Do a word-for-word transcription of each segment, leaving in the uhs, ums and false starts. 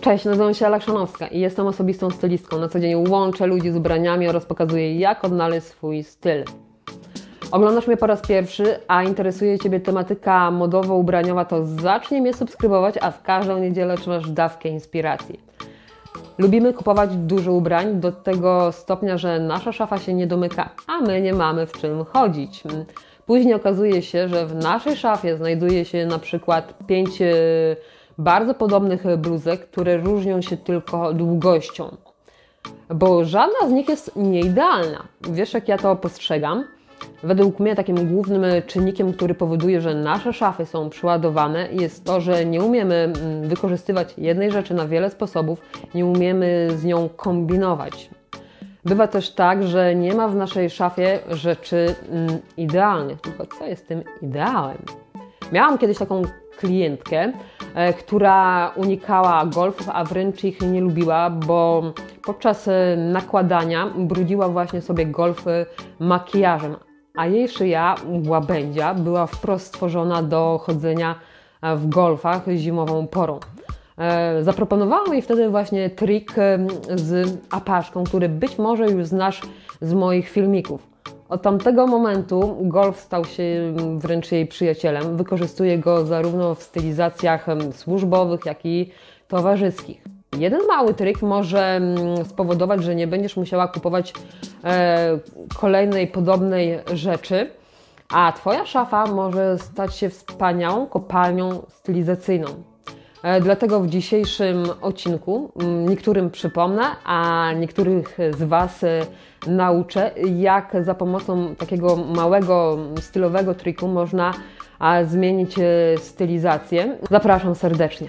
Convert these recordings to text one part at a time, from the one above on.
Cześć, nazywam się Ala Chrzanowska i jestem osobistą stylistką. Na co dzień łączę ludzi z ubraniami oraz pokazuję, jak odnaleźć swój styl. Oglądasz mnie po raz pierwszy, a interesuje Ciebie tematyka modowo-ubraniowa, to zacznij mnie subskrybować, a w każdą niedzielę otrzymasz dawkę inspiracji. Lubimy kupować dużo ubrań do tego stopnia, że nasza szafa się nie domyka, a my nie mamy w czym chodzić. Później okazuje się, że w naszej szafie znajduje się na przykład pięć bardzo podobnych bluzek, które różnią się tylko długością. Bo żadna z nich jest nieidealna. Wiesz, jak ja to postrzegam? Według mnie takim głównym czynnikiem, który powoduje, że nasze szafy są przeładowane, jest to, że nie umiemy wykorzystywać jednej rzeczy na wiele sposobów, nie umiemy z nią kombinować. Bywa też tak, że nie ma w naszej szafie rzeczy mm, idealnych, tylko co jest tym ideałem? Miałam kiedyś taką klientkę, e, która unikała golfów, a wręcz ich nie lubiła, bo podczas e, nakładania brudziła właśnie sobie golfy makijażem, a jej szyja, łabędzia, była wprost stworzona do chodzenia w golfach zimową porą. E, zaproponowałam jej wtedy właśnie trik e, z apaszką, który być może już znasz z moich filmików. Od tamtego momentu golf stał się wręcz jej przyjacielem. Wykorzystuje go zarówno w stylizacjach służbowych, jak i towarzyskich. Jeden mały trik może spowodować, że nie będziesz musiała kupować e, kolejnej podobnej rzeczy, a Twoja szafa może stać się wspaniałą kopalnią stylizacyjną. E, dlatego w dzisiejszym odcinku niektórym przypomnę, a niektórych z Was e, nauczę, jak za pomocą takiego małego stylowego triku można a, zmienić e, stylizację. Zapraszam serdecznie.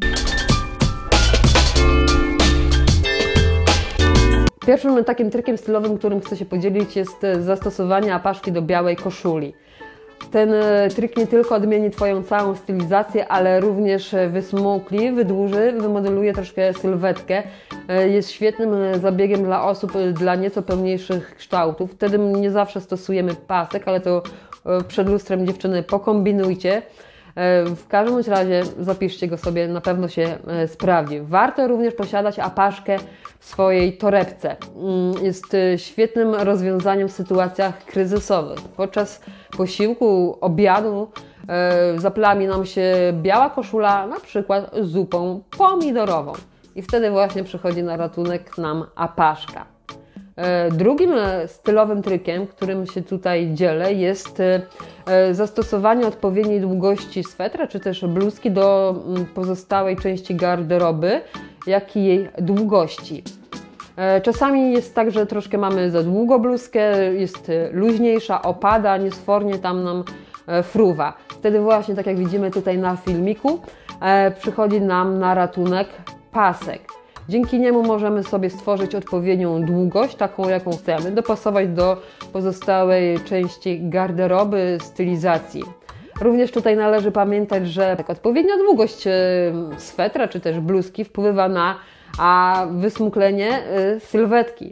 Pierwszym takim trikiem stylowym, którym chcę się podzielić, jest zastosowanie apaszki do białej koszuli. Ten trik nie tylko odmieni Twoją całą stylizację, ale również wysmukli, wydłuży, wymodeluje troszkę sylwetkę. Jest świetnym zabiegiem dla osób dla nieco pełniejszych kształtów. Wtedy nie zawsze stosujemy pasek, ale to przed lustrem dziewczyny pokombinujcie. W każdym razie zapiszcie go sobie, na pewno się sprawdzi. Warto również posiadać apaszkę w swojej torebce. Jest świetnym rozwiązaniem w sytuacjach kryzysowych. Podczas posiłku, obiadu zaplami nam się biała koszula, na przykład zupą pomidorową. I wtedy właśnie przychodzi na ratunek nam apaszka. Drugim stylowym trikiem, którym się tutaj dzielę, jest zastosowanie odpowiedniej długości swetra czy też bluzki do pozostałej części garderoby, jak i jej długości. Czasami jest tak, że troszkę mamy za długo bluzkę, jest luźniejsza, opada, niesfornie tam nam fruwa. Wtedy właśnie, tak jak widzimy tutaj na filmiku, przychodzi nam na ratunek pasek. Dzięki niemu możemy sobie stworzyć odpowiednią długość, taką jaką chcemy, dopasować do pozostałej części garderoby, stylizacji. Również tutaj należy pamiętać, że tak odpowiednia długość swetra czy też bluzki wpływa na a wysmuklenie sylwetki.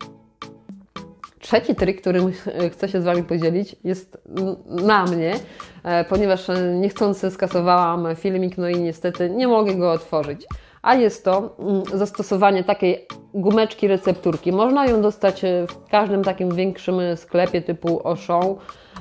Trzeci trik, którym chcę się z Wami podzielić, jest na mnie, ponieważ niechcący skasowałam filmik, no i niestety nie mogę go otworzyć. A jest to zastosowanie takiej gumeczki recepturki. Można ją dostać w każdym takim większym sklepie typu Auchan,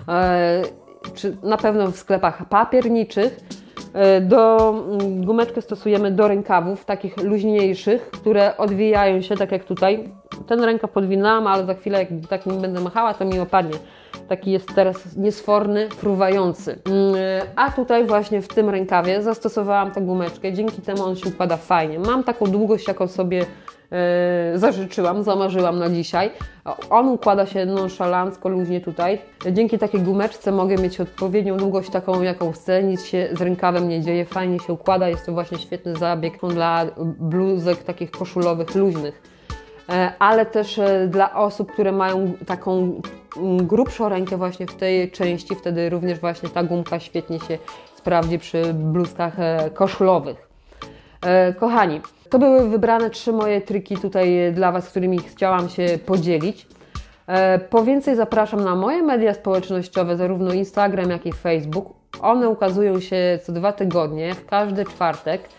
czy na pewno w sklepach papierniczych. Do gumeczkę stosujemy do rękawów, takich luźniejszych, które odwijają się, tak jak tutaj. Ten rękaw podwinęłam, ale za chwilę, jak tak nim będę machała, to mi opadnie. Taki jest teraz niesforny, fruwający. A tutaj właśnie w tym rękawie zastosowałam tę gumeczkę, dzięki temu on się układa fajnie. Mam taką długość, jaką sobie e, zażyczyłam, zamarzyłam na dzisiaj. On układa się nonszalancko, luźnie tutaj. Dzięki takiej gumeczce mogę mieć odpowiednią długość, taką jaką chcę, nic się z rękawem nie dzieje, fajnie się układa. Jest to właśnie świetny zabieg dla bluzek takich koszulowych, luźnych. Ale też dla osób, które mają taką grubszą rękę właśnie w tej części, wtedy również właśnie ta gumka świetnie się sprawdzi przy bluzkach koszulowych. Kochani, to były wybrane trzy moje triki tutaj dla Was, którymi chciałam się podzielić. Po więcej zapraszam na moje media społecznościowe, zarówno Instagram, jak i Facebook. One ukazują się co dwa tygodnie, w każdy czwartek.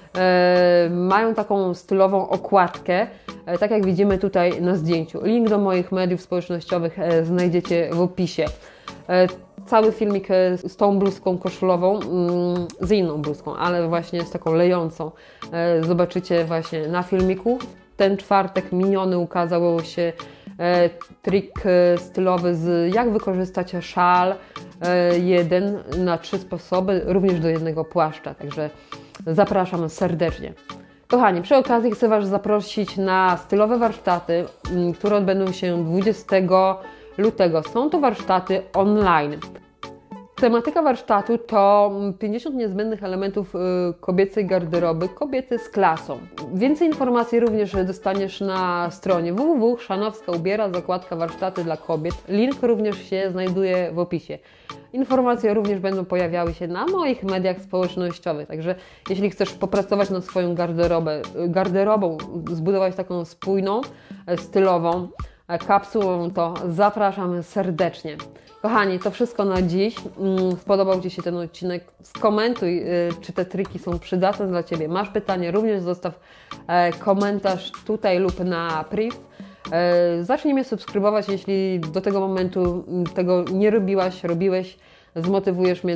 e, mają taką stylową okładkę, e, tak jak widzimy tutaj na zdjęciu. Link do moich mediów społecznościowych e, znajdziecie w opisie. E, cały filmik e, z tą bluzką koszulową, mm, z inną bluzką, ale właśnie z taką lejącą, e, zobaczycie właśnie na filmiku. Ten czwartek miniony ukazał się e, trik e, stylowy z jak wykorzystać szal e, jeden na trzy sposoby, również do jednego płaszcza, także zapraszam serdecznie. Kochani, przy okazji chcę Was zaprosić na stylowe warsztaty, m, które odbędą się dwudziestego lutego. Są to warsztaty online. Tematyka warsztatu to pięćdziesiąt niezbędnych elementów kobiecej garderoby, kobiety z klasą. Więcej informacji również dostaniesz na stronie w w w kropka Szanowska Ubiera, zakładka warsztaty dla kobiet. Link również się znajduje w opisie. Informacje również będą pojawiały się na moich mediach społecznościowych, także jeśli chcesz popracować nad swoją garderobę, garderobą, zbudować taką spójną, stylową kapsułą, to zapraszam serdecznie. Kochani, to wszystko na dziś. Spodobał Ci się ten odcinek? Skomentuj, czy te triki są przydatne dla Ciebie. Masz pytanie? Również zostaw komentarz tutaj lub na priv. Zacznij mnie subskrybować, jeśli do tego momentu tego nie robiłaś, robiłeś. Zmotywujesz mnie